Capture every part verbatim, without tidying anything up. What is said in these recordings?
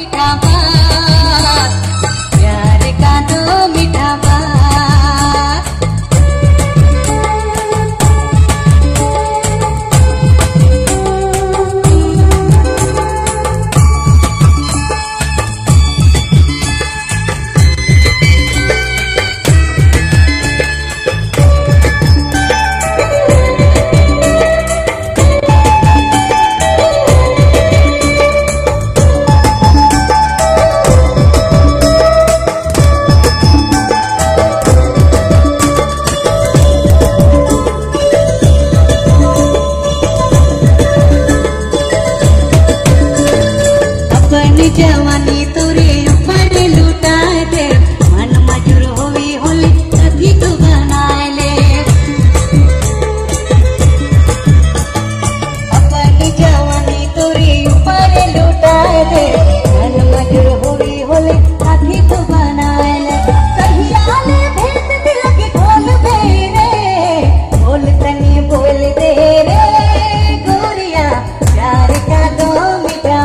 जवानी तुरे ऊपर लुटा दे मन मजूर होवी होली तभी तू बनाए ले अपनी जवानी तुरे ऊपर लुटा दे मन मजूर होवी होली तभी तू बनाए ले कहिया ले भेद दिल के खोल दे रे बोल तनी बोल दे रे गोरिया प्यार का दो मीठा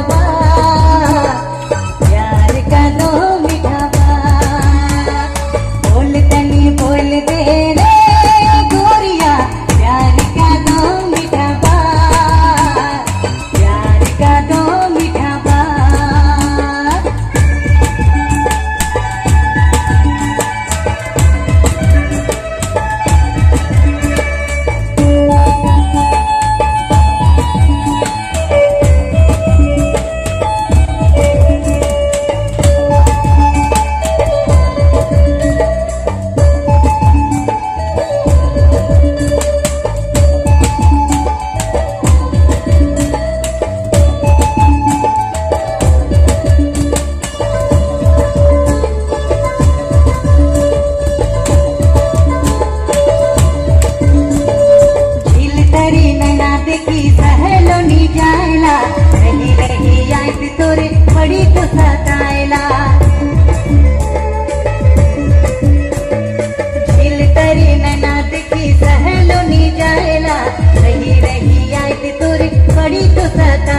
रही रही याद तोरे बड़ी तो सताएला दिल तरी नैना देखी सहलो नी जाएला रही रही याद तोरे बड़ी तो सताएला।